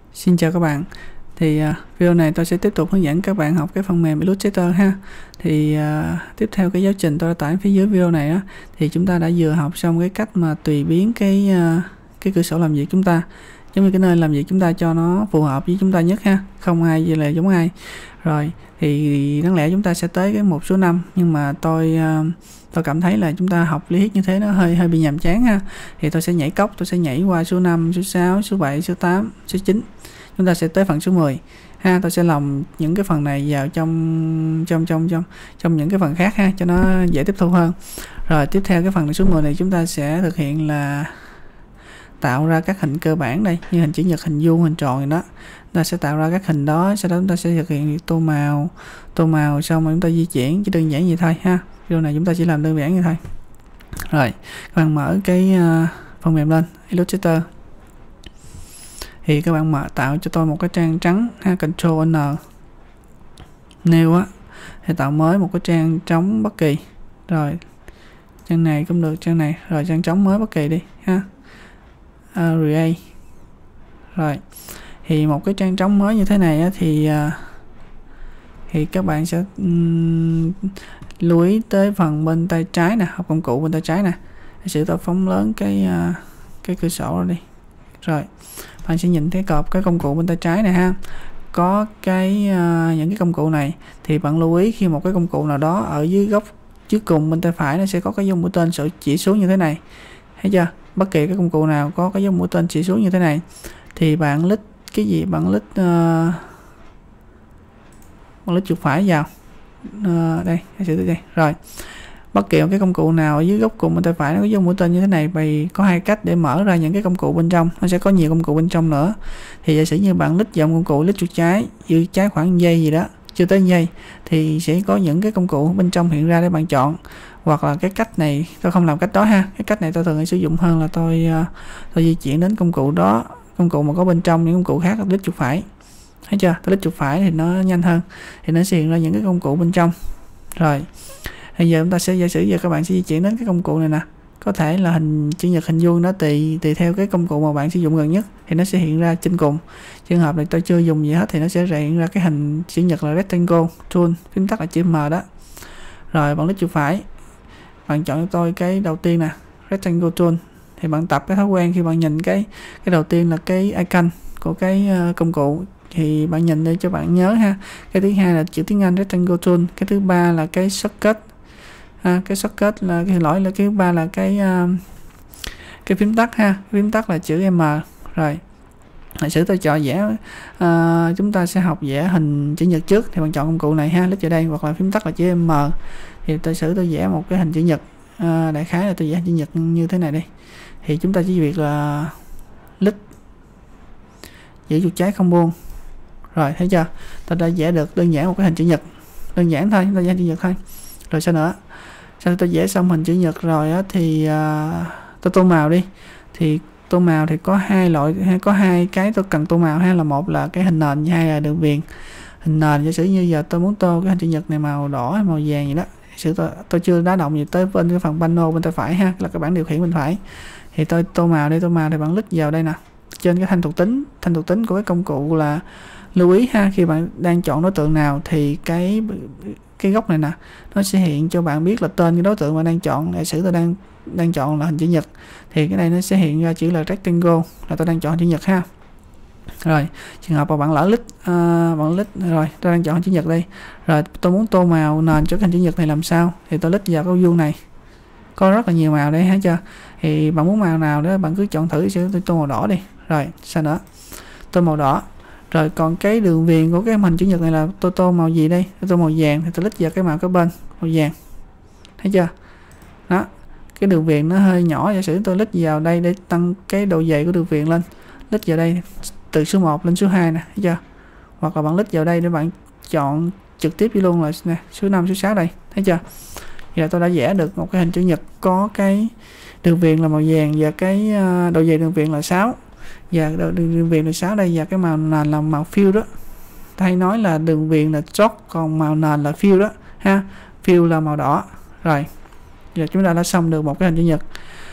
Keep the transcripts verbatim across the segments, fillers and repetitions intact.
Xin chào các bạn. Thì uh, video này tôi sẽ tiếp tục hướng dẫn các bạn học cái phần mềm Illustrator ha. Thì uh, tiếp theo cái giáo trình tôi đã tải phía dưới video này á, thì chúng ta đã vừa học xong cái cách mà tùy biến cái uh, cái cửa sổ làm việc chúng ta, giống như cái nơi làm việc chúng ta cho nó phù hợp với chúng ta nhất ha, không ai gì là giống ai. Rồi thì đáng lẽ chúng ta sẽ tới cái một số năm, nhưng mà tôi uh, tôi cảm thấy là chúng ta học lý thuyết như thế nó hơi hơi bị nhàm chán ha. Thì tôi sẽ nhảy cốc, tôi sẽ nhảy qua số năm, số sáu, số bảy, số tám, số chín. Chúng ta sẽ tới phần số mười ha. Tôi sẽ lồng những cái phần này vào trong trong trong trong trong những cái phần khác ha, cho nó dễ tiếp thu hơn. Rồi tiếp theo cái phần số mười này chúng ta sẽ thực hiện là tạo ra các hình cơ bản đây, như hình chữ nhật, hình vuông, hình tròn gì đó. Chúng ta sẽ tạo ra các hình đó, sau đó chúng ta sẽ thực hiện việc tô màu, tô màu xong rồi chúng ta di chuyển, chỉ đơn giản vậy thôi ha. Video này chúng ta chỉ làm đơn giản như thôi. Rồi các bạn mở cái uh, phần mềm lên Illustrator, thì các bạn mở tạo cho tôi một cái trang trắng ha, Control N, new á thì tạo mới một cái trang trống bất kỳ. Rồi trang này cũng được, trang này, rồi trang trống mới bất kỳ đi ha, uh, create. Rồi thì một cái trang trống mới như thế này á, thì uh, thì các bạn sẽ um, lưu ý tới phần bên tay trái nè, học công cụ bên tay trái nè. Sử tôi phóng lớn cái uh, cái cửa sổ rồi đi. Rồi bạn sẽ nhìn thấy cọp cái công cụ bên tay trái này ha, có cái uh, những cái công cụ này thì bạn lưu ý khi một cái công cụ nào đó ở dưới góc trước cùng bên tay phải nó sẽ có cái dấu mũi tên chỉ xuống như thế này, thấy chưa? Bất kỳ cái công cụ nào có cái dấu mũi tên chỉ xuống như thế này thì bạn lít cái gì bạn lít uh, bạn lít chuột phải vào uh, đây, sẽ đây. Rồi bất kỳ một cái công cụ nào ở dưới góc cùng bên tay phải nó có dấu mũi tên như thế này, vì có hai cách để mở ra những cái công cụ bên trong, nó sẽ có nhiều công cụ bên trong nữa. Thì giả sử như bạn lít vào công cụ, lít chuột trái dưới trái khoảng giây gì đó, chưa tới giây, thì sẽ có những cái công cụ bên trong hiện ra để bạn chọn. Hoặc là cái cách này tôi không làm cách đó ha, cái cách này tôi thường hay sử dụng hơn là tôi uh, tôi di chuyển đến công cụ đó, công cụ mà có bên trong những công cụ khác, lít chuột phải, thấy chưa? Tôi lít chuột phải thì nó nhanh hơn, thì nó sẽ hiện ra những cái công cụ bên trong. Rồi bây giờ chúng ta sẽ giả sử giờ các bạn sẽ di chuyển đến cái công cụ này nè, có thể là hình chữ nhật, hình vuông, nó tùy tùy theo cái công cụ mà bạn sử dụng gần nhất thì nó sẽ hiện ra trên cùng. Trường hợp này tôi chưa dùng gì hết thì nó sẽ hiện ra cái hình chữ nhật là rectangle tool, phím tắt là chữ M đó. Rồi bạn lít chuột phải, bạn chọn cho tôi cái đầu tiên nè, rectangle tool, thì bạn tập cái thói quen khi bạn nhìn cái cái đầu tiên là cái icon của cái uh, công cụ thì bạn nhìn để cho bạn nhớ ha. Cái thứ hai là chữ tiếng Anh rectangle tool, cái thứ ba là cái shortcut. À, cái shortcut là cái lỗi là cái thứ ba là cái uh, cái phím tắt ha, phím tắt là chữ M. Rồi hãy sử tôi chọn vẽ uh, chúng ta sẽ học vẽ hình chữ nhật trước thì bạn chọn công cụ này ha, lít vào đây, hoặc là phím tắt là chữ M thì tôi sử tôi vẽ một cái hình chữ nhật. Uh, đại khái là tôi vẽ hình chữ nhật như thế này đi, thì chúng ta chỉ việc là lít giữ chuột trái không buông. Rồi thấy chưa, tôi đã vẽ được đơn giản một cái hình chữ nhật, đơn giản thôi, chúng ta vẽ chữ nhật thôi. Rồi sao nữa, sau khi tôi vẽ xong hình chữ nhật rồi á, thì uh, tôi tô màu đi. Thì tô màu thì có hai loại, có hai cái tôi cần tô màu ha, là một là cái hình nền, hai là đường viền. Hình nền giả sử như giờ tôi muốn tô cái hình chữ nhật này màu đỏ hay màu vàng gì đó, sử tôi tôi chưa đá động gì tới bên cái phần panel bên tay phải ha, là cái bảng điều khiển bên phải, thì tôi tô màu đây. Tô màu thì bạn lít vào đây nè, trên cái thanh thuộc tính, thanh thuộc tính của cái công cụ là lưu ý ha, khi bạn đang chọn đối tượng nào thì cái cái góc này nè nó sẽ hiện cho bạn biết là tên cái đối tượng mà đang chọn. Giả sử tôi đang đang chọn là hình chữ nhật thì cái này nó sẽ hiện ra chữ là rectangle, là tôi đang chọn chữ nhật ha. Rồi trường hợp mà bạn lỡ lít uh, bạn lít rồi tôi đang chọn hình chữ nhật đây, rồi tôi muốn tô màu nền cho hình chữ nhật này làm sao, thì tôi lít vào cái vuông này, có rất là nhiều màu đây, thấy chưa? Thì bạn muốn màu nào đó bạn cứ chọn thử, sẽ tôi tô màu đỏ đi. Rồi sao nữa, tô màu đỏ. Rồi còn cái đường viền của cái hình chữ nhật này là tôi tô màu gì đây, tôi tô màu vàng thì tôi lít vào cái màu cái bên màu vàng, thấy chưa? Đó, cái đường viền nó hơi nhỏ, giả sử tôi lít vào đây để tăng cái độ dày của đường viền lên, lít vào đây từ số một lên số hai nè, thấy chưa? Hoặc là bạn lít vào đây để bạn chọn trực tiếp đi luôn là nè, số năm, số sáu đây, thấy chưa? Giờ tôi đã vẽ được một cái hình chữ nhật có cái đường viền là màu vàng và cái độ dày đường viền là sáu, và đường viền là sáu đây, và cái màu nền là màu fill đó. Hay nói là đường viền là chót, còn màu nền là fill đó ha, fill là màu đỏ. Rồi giờ chúng ta đã xong được một cái hình chữ nhật.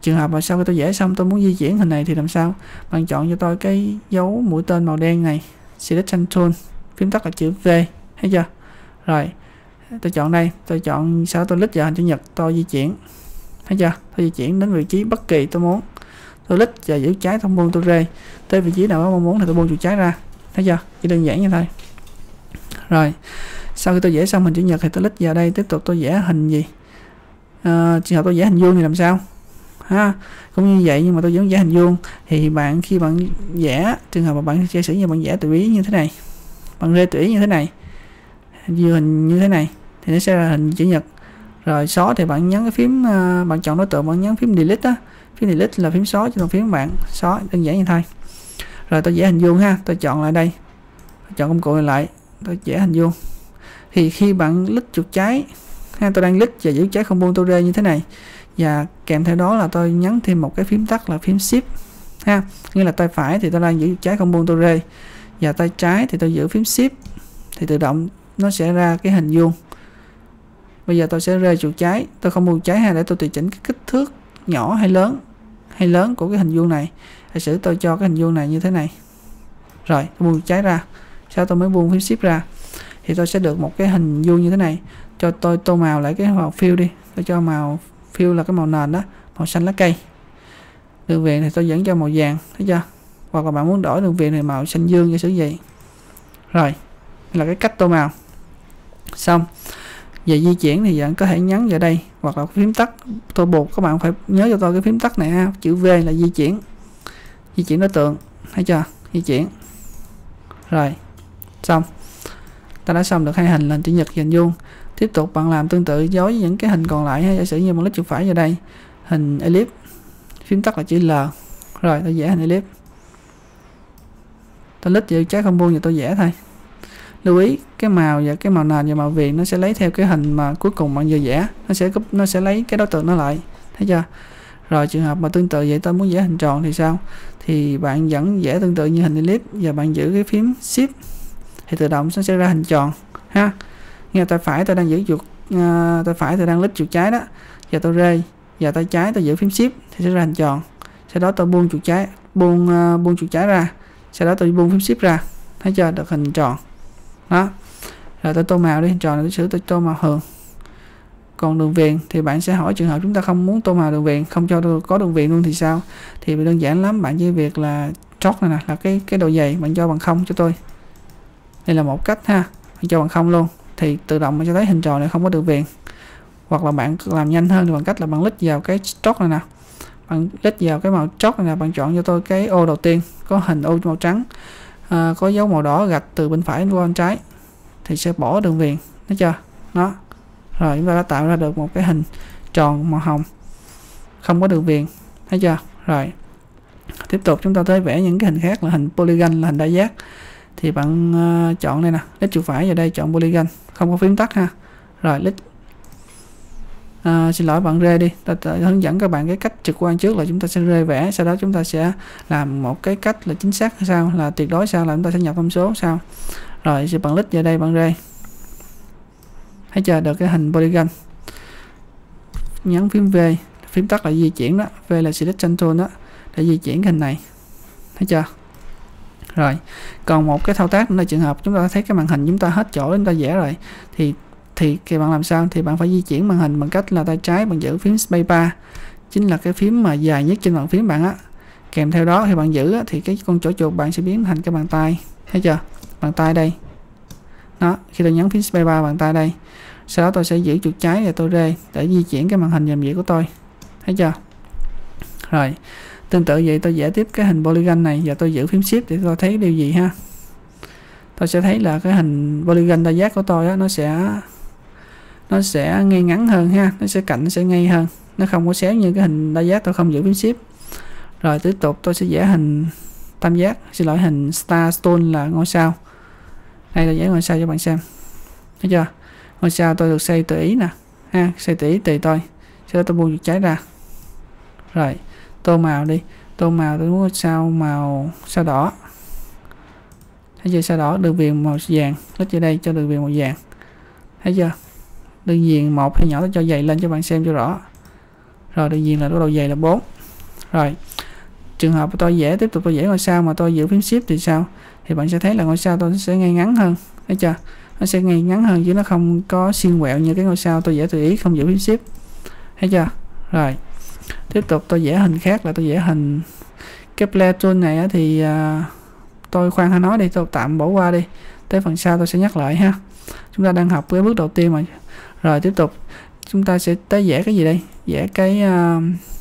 trường hợp mà sau khi tôi vẽ xong tôi muốn di chuyển hình này thì làm sao? Bạn chọn cho tôi cái dấu mũi tên màu đen này, Selection Tool, phím tắt là chữ V, thấy chưa? Rồi tôi chọn đây, tôi chọn sau đó tôi click vào hình chữ nhật, tôi di chuyển, thấy chưa? Tôi di chuyển đến vị trí bất kỳ tôi muốn, tôi click và giữ trái thông buông tôi rê tới vị trí nào đó mong muốn thì tôi buông chuột trái ra, thấy chưa? Chỉ đơn giản như thôi. Rồi sau khi tôi vẽ xong hình chữ nhật thì tôi click vào đây, tiếp tục tôi vẽ hình gì? À, trường hợp tôi vẽ hình vuông thì làm sao? Ha, cũng như vậy nhưng mà tôi vẫn vẽ hình vuông. Thì bạn khi bạn vẽ, trường hợp mà bạn giả sử như bạn vẽ tùy ý như thế này, bạn rê tùy ý như thế này, như hình như thế này thì nó sẽ ra hình chữ nhật. Rồi xóa thì bạn nhấn cái phím, uh, bạn chọn đối tượng, bạn nhấn phím delete á, phím delete là phím xóa cho đồng phím bạn xóa, đơn giản như thôi. Rồi tôi vẽ hình vuông ha, tôi chọn lại đây, tôi chọn công cụ này lại, tôi vẽ hình vuông. Thì khi bạn click chuột trái ha, tôi đang click và giữ trái không buông tôi rê như thế này, và kèm theo đó là tôi nhấn thêm một cái phím tắt là phím shift ha, nghĩa là tay phải thì tôi đang giữ trái không buông tôi rê, và tay trái thì tôi giữ phím shift, thì tự động nó sẽ ra cái hình vuông. Bây giờ tôi sẽ rê chuột trái, tôi không buông trái ha, để tôi tùy chỉnh cái kích thước nhỏ hay lớn hay lớn của cái hình vuông này. Giả sử tôi cho cái hình vuông này như thế này, rồi tôi buông trái ra, sau tôi mới buông phím shift ra, thì tôi sẽ được một cái hình vuông như thế này. Cho tôi tô màu lại cái màu fill đi, tôi cho màu fill là cái màu nền đó, màu xanh lá cây. Đường viền thì tôi vẫn cho màu vàng, thấy chưa? Hoặc là bạn muốn đổi đường viền thì màu xanh dương như sử gì. Rồi là cái cách tô màu xong. Về di chuyển thì bạn có thể nhấn vào đây, hoặc là phím tắt. Tôi buộc các bạn phải nhớ cho tôi cái phím tắt này ha, chữ V là di chuyển, di chuyển đối tượng, thấy chưa? Di chuyển. Rồi xong, ta đã xong được hai hình là chữ nhật và hình vuông. Tiếp tục bạn làm tương tự với những cái hình còn lại ha. Giả sử như bạn click chuột phải vào đây, hình ellipse, phím tắt là chữ L. Rồi tôi vẽ hình ellipse, tôi click vào trái không buông và tôi vẽ thôi. Lưu ý cái màu và cái màu nền và màu viền nó sẽ lấy theo cái hình mà cuối cùng bạn vừa vẽ, nó sẽ nó sẽ lấy cái đối tượng nó lại, thấy chưa? Rồi trường hợp mà tương tự vậy tôi muốn vẽ hình tròn thì sao? Thì bạn vẫn vẽ tương tự như hình ellipse và bạn giữ cái phím shift thì tự động nó sẽ ra hình tròn ha. Nghe tay phải tôi đang giữ chuột, uh, tay phải tôi đang click chuột trái đó, và tôi rê, và tay trái tôi giữ phím shift thì sẽ ra hình tròn. Sau đó tôi buông chuột trái, buông uh, buông chuột trái ra, sau đó tôi buông phím shift ra, thấy chưa? Được hình tròn đó. Rồi tôi tô màu đi, hình tròn này tôi sửa tôi tô màu hường. Còn đường viền thì bạn sẽ hỏi trường hợp chúng ta không muốn tô màu đường viền, không cho tôi có đường viền luôn thì sao? Thì đơn giản lắm, bạn chỉ việc là chốt này nè, là cái cái độ dày bạn cho bằng không cho tôi. Đây là một cách ha, bạn cho bằng không luôn thì tự độngมันsẽ thấy hình tròn này không có đường viền. Hoặc là bạn làm nhanh hơn thì bằng cách là bạn click vào cái stroke này nè, bạn click vào cái màu stroke này nè, bạn chọn cho tôi cái ô đầu tiên có hình ô màu trắng, à, có dấu màu đỏ gạch từ bên phải qua bên trái thì sẽ bỏ đường viền, thấy chưa? Đó. Rồi chúng ta đã tạo ra được một cái hình tròn màu hồng không có đường viền, thấy chưa? Rồi tiếp tục chúng ta tới vẽ những cái hình khác là hình polygon, là hình đa giác. Thì bạn uh, chọn đây nè, click chuột phải vào đây chọn polygon, không có phím tắt ha. Rồi click, uh, xin lỗi bạn rê đi, ta, ta hướng dẫn các bạn cái cách trực quan trước là chúng ta sẽ rê vẽ, sau đó chúng ta sẽ làm một cái cách là chính xác sao, là tuyệt đối sao, là chúng ta sẽ nhập thông số sao. Rồi thì bạn click vào đây bạn rê, thấy chưa? Được cái hình polygon. Nhấn phím V, phím tắt là di chuyển đó, V là selection tool đó, để di chuyển hình này, thấy chưa? Rồi còn một cái thao tác nữa là trường hợp chúng ta thấy cái màn hình chúng ta hết chỗ chúng ta vẽ rồi thì thì thì bạn làm sao? Thì bạn phải di chuyển màn hình bằng cách là tay trái bạn giữ phím spacebar, chính là cái phím mà dài nhất trên bàn phím bạn á. Kèm theo đó thì bạn giữ á, thì cái con chổi chuột bạn sẽ biến thành cái bàn tay, thấy chưa? Bàn tay đây đó, khi tôi nhấn phím spacebar bàn tay đây, sau đó tôi sẽ giữ chuột trái và tôi rê để di chuyển cái màn hình dòng vẽ của tôi, thấy chưa? Rồi tương tự vậy tôi vẽ tiếp cái hình polygon này và tôi giữ phím shift để tôi thấy điều gì ha. Tôi sẽ thấy là cái hình polygon đa giác của tôi á, nó sẽ nó sẽ ngay ngắn hơn ha, nó sẽ cạnh nó sẽ ngay hơn, nó không có xéo như cái hình đa giác tôi không giữ phím shift. Rồi tiếp tục tôi sẽ vẽ hình tam giác, xin lỗi, hình star stone là ngôi sao. Đây là vẽ ngôi sao cho bạn xem, thấy chưa? Ngôi sao tôi được xây tự ý nè ha, xây tự ý tùy tôi. Sau đó tôi buông chuột trái ra. Rồi tô màu đi, tô màu tôi muốn sao màu sao đỏ, thấy chưa? Sao đỏ, đường viền màu vàng, click vào đây cho đường viền màu vàng, thấy chưa? Đường viền một hay nhỏ tôi cho dày lên cho bạn xem cho rõ. Rồi đường viền là độ dày là bốn. Rồi trường hợp tôi vẽ tiếp tục tôi vẽ ngôi sao mà tôi giữ phím shift thì sao, thì bạn sẽ thấy là ngôi sao tôi sẽ ngay ngắn hơn, thấy chưa, nó sẽ ngay ngắn hơn chứ nó không có xiên quẹo như cái ngôi sao tôi vẽ tùy ý không giữ phím shift, thấy chưa. Rồi tiếp tục tôi vẽ hình khác là tôi vẽ hình cái Player Tool này á, thì uh, tôi khoan hay nói đi, tôi tạm bỏ qua đi, tới phần sau tôi sẽ nhắc lại ha. Chúng ta đang học cái bước đầu tiên mà. Rồi tiếp tục chúng ta sẽ tới vẽ cái gì đây, vẽ cái uh,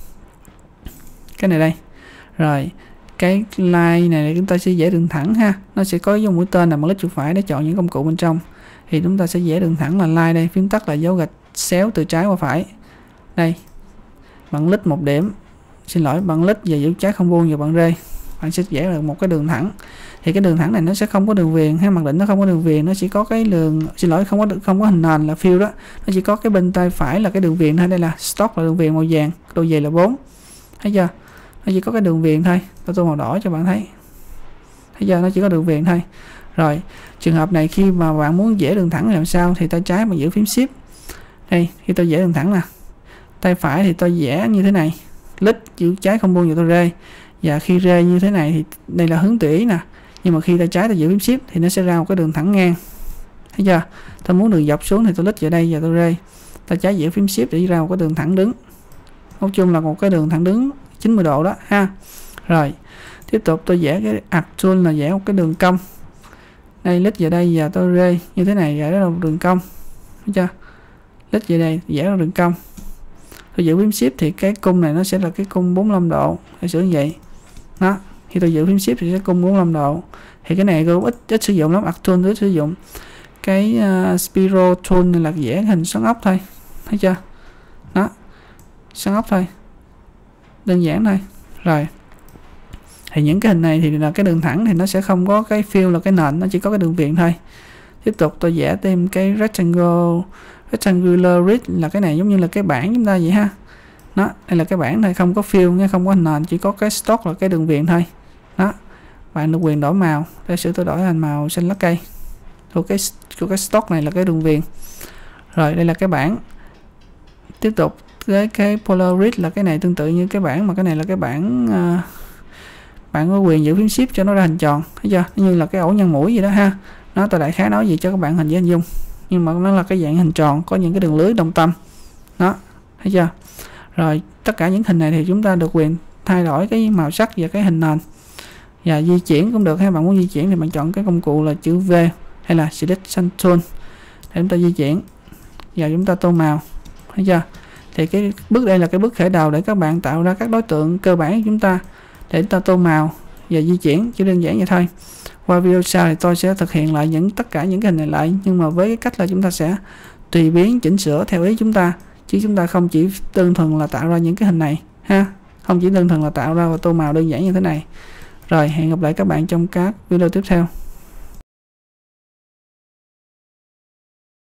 cái này đây. Rồi cái line này chúng ta sẽ vẽ đường thẳng ha, nó sẽ có dấu mũi tên là bằng click chuột phải để chọn những công cụ bên trong, thì chúng ta sẽ vẽ đường thẳng là line đây, phím tắt là dấu gạch xéo từ trái qua phải đây, bằng click một điểm, xin lỗi bằng click và giữ trái không vuông và bằng rê, bạn sẽ vẽ được một cái đường thẳng. Thì cái đường thẳng này nó sẽ không có đường viền ha, mặc định nó không có đường viền, nó chỉ có cái đường, xin lỗi không có không có hình nền là fill đó, nó chỉ có cái bên tay phải là cái đường viền thôi, đây là stock là đường viền màu vàng, độ dày là bốn, thấy chưa, nó chỉ có cái đường viền thôi, tôi tô màu đỏ cho bạn thấy, thấy chưa, nó chỉ có đường viền thôi. Rồi trường hợp này khi mà bạn muốn vẽ đường thẳng làm sao thì tay trái mà giữ phím shift đây, khi tôi vẽ đường thẳng nè, tay phải thì tôi vẽ như thế này, click giữ trái không vuông và tôi rê, và khi rê như thế này thì đây là hướng tùy ý nè, nhưng mà khi tay trái tôi giữ phím shift thì nó sẽ ra một cái đường thẳng ngang, thấy chưa. Tôi muốn đường dọc xuống thì tôi click vào đây và tôi rê, tay trái giữ phím shift để ra một cái đường thẳng đứng, nói chung là một cái đường thẳng đứng chín mươi độ đó ha. Rồi tiếp tục tôi vẽ cái Art Tool là vẽ một cái đường cong đây, click vào đây và tôi rê như thế này, vẽ ra một đường cong, thấy chưa, click vào đây vẽ ra đường cong, tôi giữ phím shift thì cái cung này nó sẽ là cái cung bốn mươi lăm độ, hãy sử như vậy đó. Khi tôi giữ phím shift thì sẽ cung bốn mươi lăm độ, thì cái này cũng ít ít sử dụng lắm, Art Tool ít sử dụng. Cái uh, Spiral Tool này là vẽ hình xoắn ốc thôi, thấy chưa đó, xoắn ốc thôi, đơn giản thôi. Rồi thì những cái hình này thì là cái đường thẳng thì nó sẽ không có cái fill là cái nền, nó chỉ có cái đường viền thôi. Tiếp tục tôi vẽ thêm cái rectangle rectangular grid là cái này giống như là cái bảng chúng ta vậy ha, đó đây là cái bảng này, không có fill nha, không có hình nền, chỉ có cái stock là cái đường viền thôi đó. Bạn được quyền đổi màu, để sử tôi đổi thành màu xanh lá cây của cái của cái stock này là cái đường viền. Rồi đây là cái bảng. Tiếp tục cái cái polar grid là cái này tương tự như cái bảng, mà cái này là cái bảng uh, bạn có quyền giữ phím shift cho nó ra hình tròn, thấy chưa, như là cái ổ nhân mũi gì đó ha. Nó tôi đại khái nói gì cho các bạn hình dễ hình dung, nhưng mà nó là cái dạng hình tròn có những cái đường lưới đồng tâm đó, thấy chưa. Rồi tất cả những hình này thì chúng ta được quyền thay đổi cái màu sắc và cái hình nền, và di chuyển cũng được ha. Bạn muốn di chuyển thì bạn chọn cái công cụ là chữ V hay là Selection Tool để chúng ta di chuyển, và chúng ta tô màu, thấy chưa. Thì cái bước đây là cái bước khởi đầu để các bạn tạo ra các đối tượng cơ bản của chúng ta để chúng ta tô màu và di chuyển, chỉ đơn giản vậy thôi. Qua video sau thì tôi sẽ thực hiện lại những tất cả những cái hình này lại, nhưng mà với cái cách là chúng ta sẽ tùy biến chỉnh sửa theo ý chúng ta, chứ chúng ta không chỉ đơn thuần là tạo ra những cái hình này ha, không chỉ đơn thuần là tạo ra và tô màu đơn giản như thế này. Rồi hẹn gặp lại các bạn trong các video tiếp theo.